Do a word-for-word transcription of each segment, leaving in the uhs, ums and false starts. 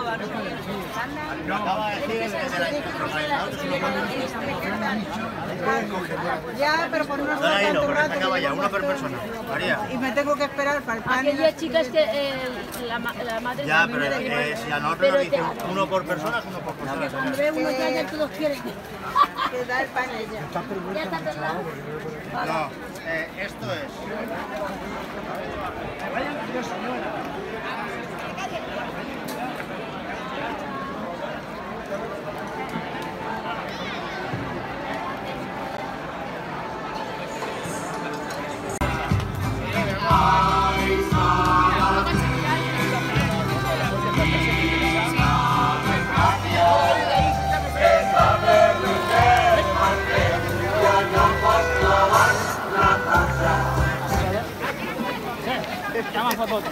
Lo acaba de decir el Ya, pero por no Dale estar ahí, tanto porque se rato. acaba ya, una por persona. María. Y me tengo que esperar para el pan. Aquellas chicas que eh, la, ma- la madre Ya, también pero era igual. eh, si a nosotros nos dicen uno por persona, es uno por persona. Hombre, uno que haya todos quieren. Que da el pan ella. Ya está pelado. No, eh, esto es. Llama foto.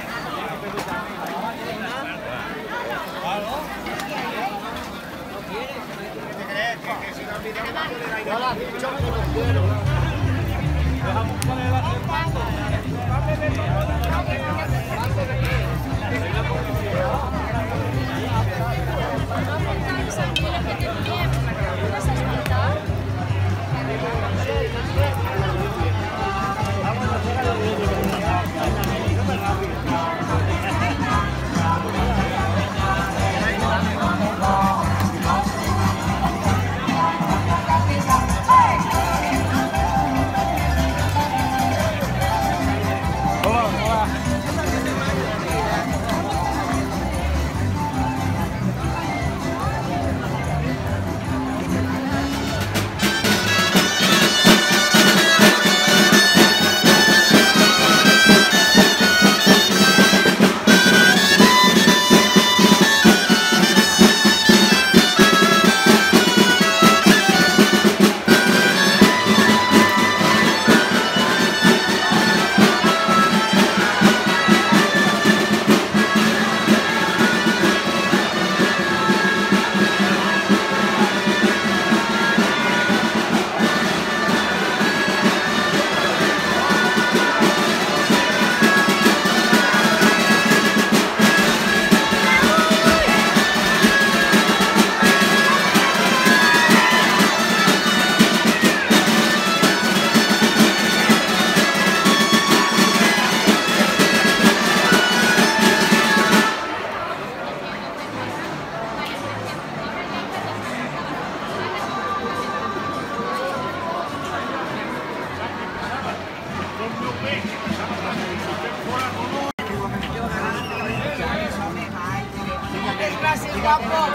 Gracias, guapo.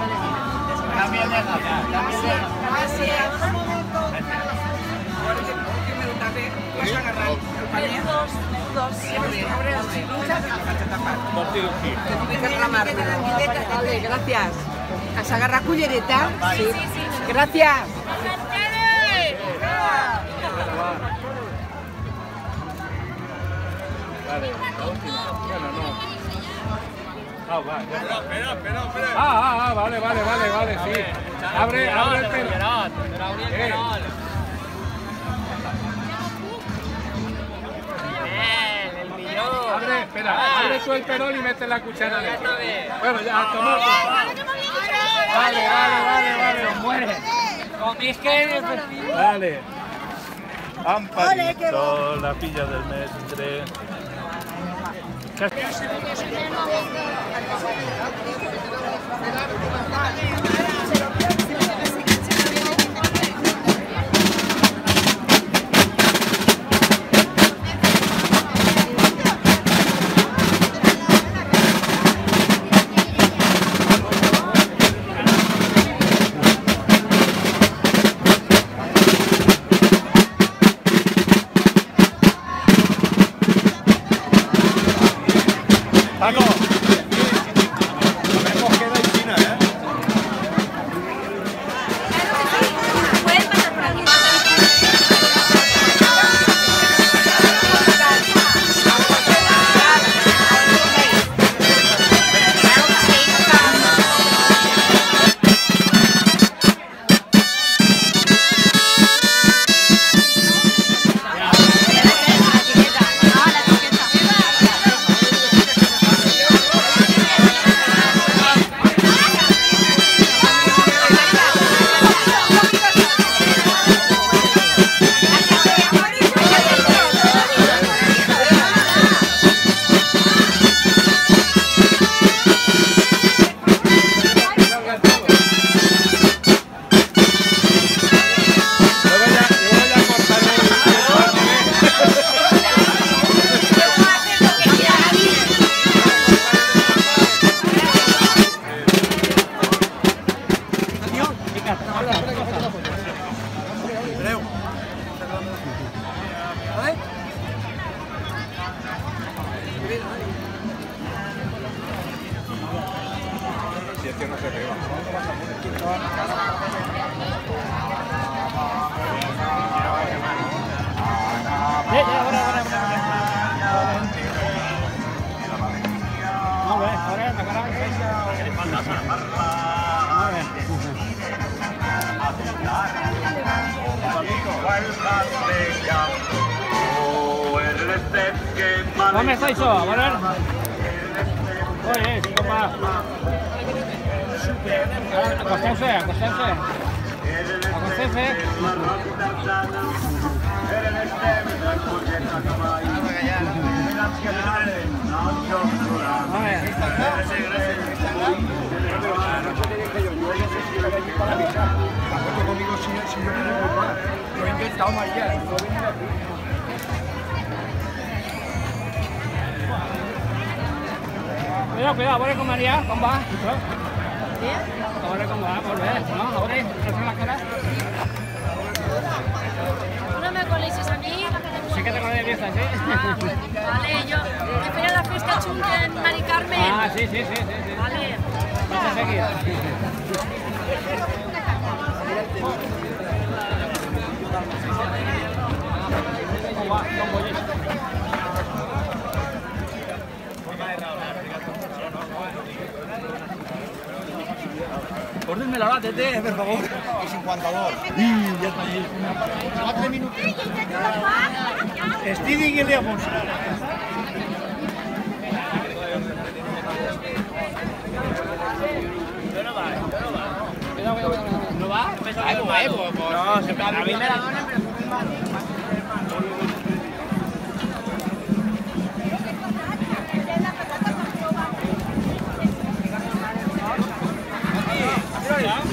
También deja, también deja. Gracias. Un momento. Que me lo tapé. Vas a agarrar el pañal. Dos, dos. Vale, gracias. ¿Has agarrado cullereta? Sí. Gracias. Vale, la última. Bueno, no. Ah, vale. Espera, espera, espera. Ah, ah, ah, vale, vale, vale, vale, sí. Abre, abre el pelo. Eh. Abre, espera, abre tú el perol y mete la cuchara dentro. Bueno, ya, toma. Vale, vale, vale, vale, muere. Es que... Vale. Amparito, la pilla del mestre. Paco, hemos quedado en China, ¿eh? Vinga, hola, Breu. ¿Vale? si es que no se pega. Sí, ahora, ahora, ahora. Molt bé, a veure, la cara. Molt bé. Com està això? A veure. Oye, com va? Acosteu-se, acosteu-se. Acosteu-se. Conmigo si, si yo quiero igual. Lo he intentado María, no he venido aquí. Cuidado, cuidado, a veure com Maria, com va? A veure com va, molt bé, no? A veure, refresca la cara. ¿No me conoces a mí? Sí que te conozco de vista, ¿sí? Ah, vale, yo esperé a la fiesta chunga en Mari Carmen. Ah, sí, sí, sí, sí. sí. Vale. Vas a seguir. Com va? Com voy? Córdenme la hora, Tete, por favor. Y cincuenta y dos. Y ya está ahí. Cuatro minutos. Estigui i Guillermo. Cuidado, cuidado, cuidado. ¿No va? Ay, pues, ay, pues, pues. No, se me, a mí me la donen, pero... Mira,